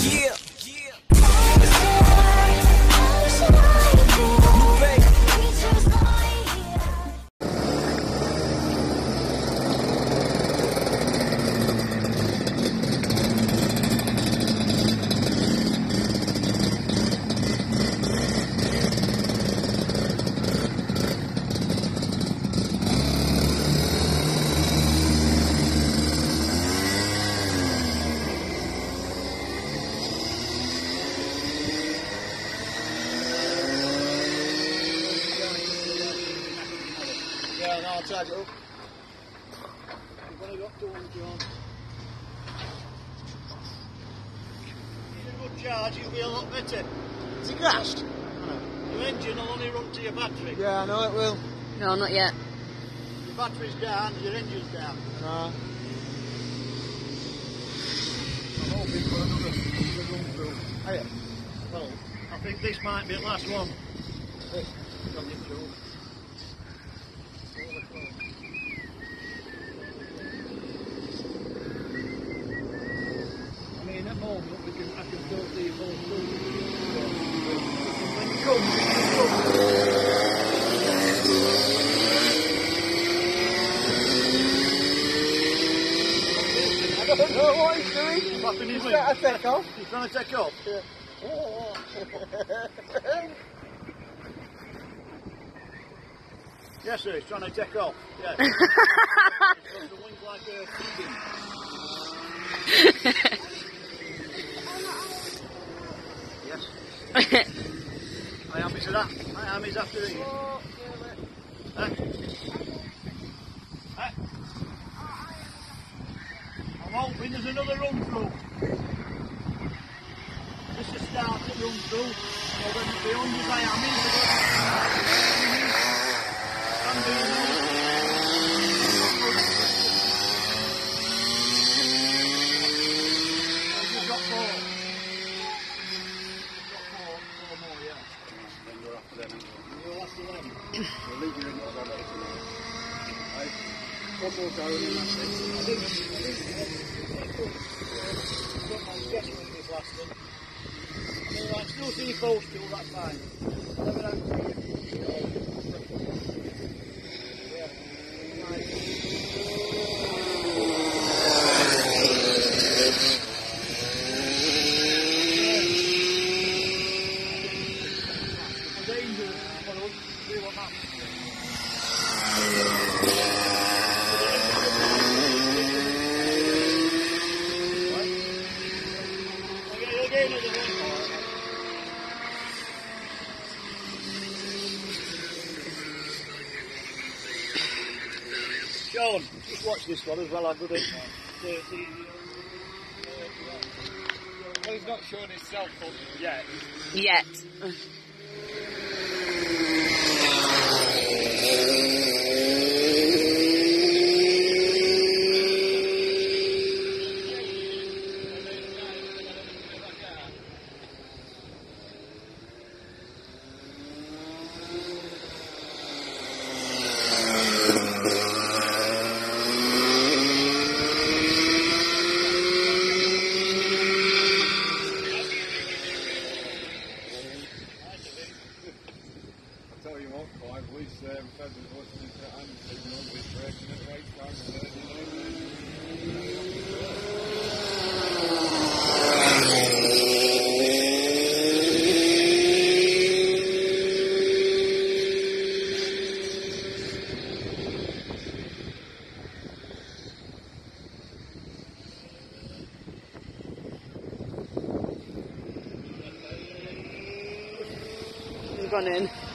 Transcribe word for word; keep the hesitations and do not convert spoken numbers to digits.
Yeah. Yeah, no, I'll charge it up. You've only got two hundred, John. Need a good charge, you'll be a lot better. Is it crashed? Your engine will only run to your battery. Yeah, I know it will. No, not yet. Your battery's down, your engine's down. No. I'm hoping for another good run through. Are you? Well, I think this might be the last one. This? Got it through. I mean, at the moment, we can, I can still see it all through. When it comes, it comes. I don't know what he's doing. He's flapping his He's wings. trying to take off. He's trying to take off? Yeah. Yes, sir, he's trying to take off. Yes. He's got the wings like a feeding. Yes. I am, is that? I am, is after these. Oh, Huh? Huh? I'm hoping there's another run through. Just to start to run through. So then the hundreds I am in. I'm doing You've got four. You've got four, four more, yeah. Then you're after them. You're after them. We'll leave you in what's on it tonight. Right? One more go and then that's it. I didn't, I didn't, I got my sketch with this last one. I mean, I still see false still, that's fine. Never know. Yeah. It's dangerous for us to see what happens. Sean, just watch this one as well, I'm good at it. Well, he's not showing himself up yet. Yet. Tell you what, five weeks there, um, fed the horse into the hand, taking on with breaking at right time, and then, He's gone in.